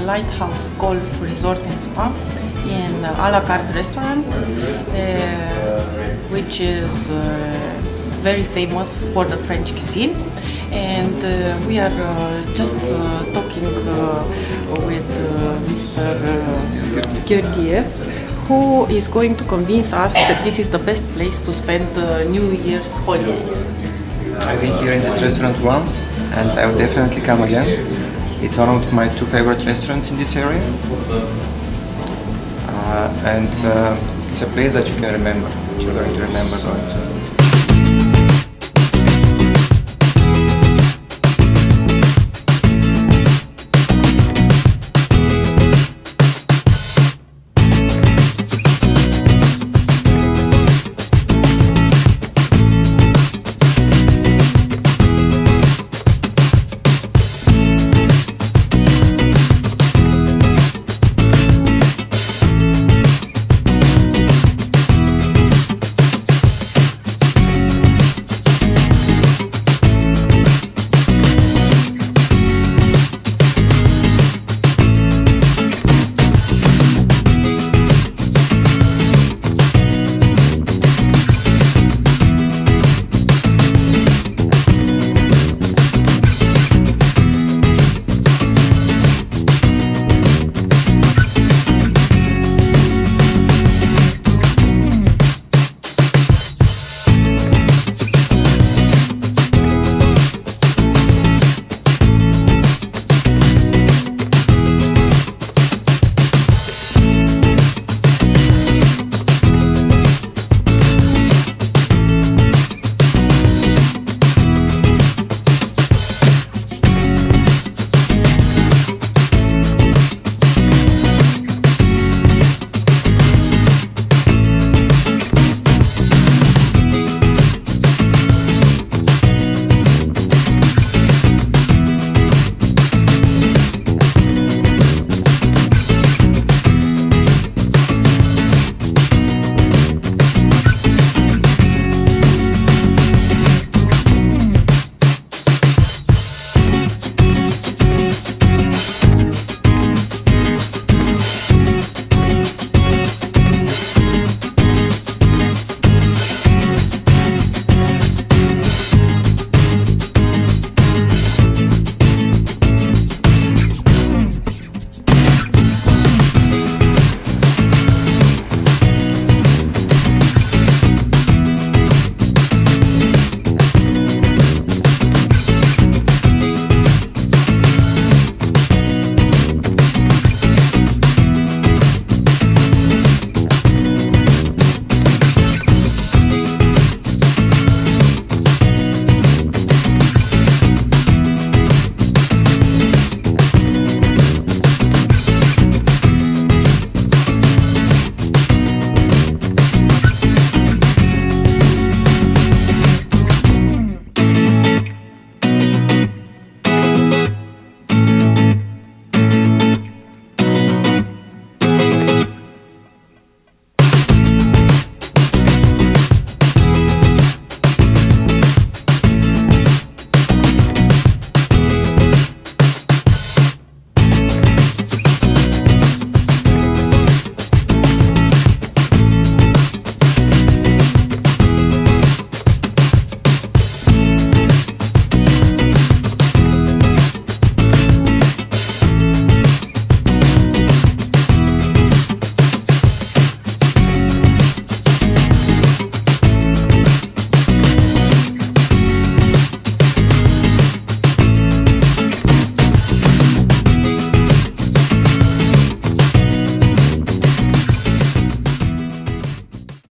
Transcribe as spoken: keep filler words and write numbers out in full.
Lighthouse Golf Resort and Spa in uh, a la carte restaurant, uh, which is uh, very famous for the French cuisine. And uh, we are uh, just uh, talking uh, with uh, Mister Uh, Georgiev, who is going to convince us that this is the best place to spend uh, New Year's holidays. I've been here in this restaurant once and I will definitely come again. It's one of my two favorite restaurants in this area. Uh, and uh, it's a place that you can remember, that you're going to remember going to.